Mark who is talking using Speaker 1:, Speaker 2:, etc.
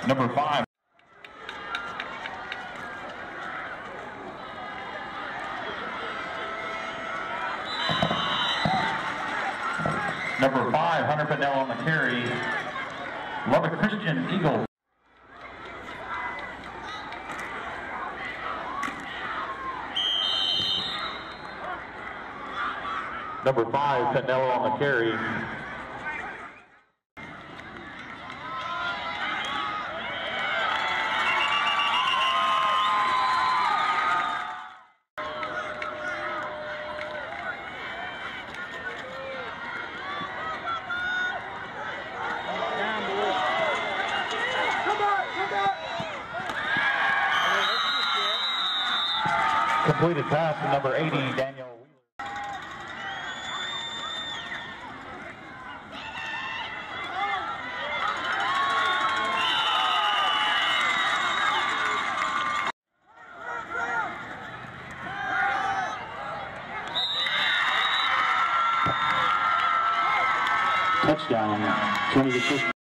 Speaker 1: Number 5. Number 5, Hunter Fidel on the carry. Lubbock Christian, Eagle. Number 5, Canelo on the carry. Completed pass to number 80, Daniel. Touchdown, Trinity Christian.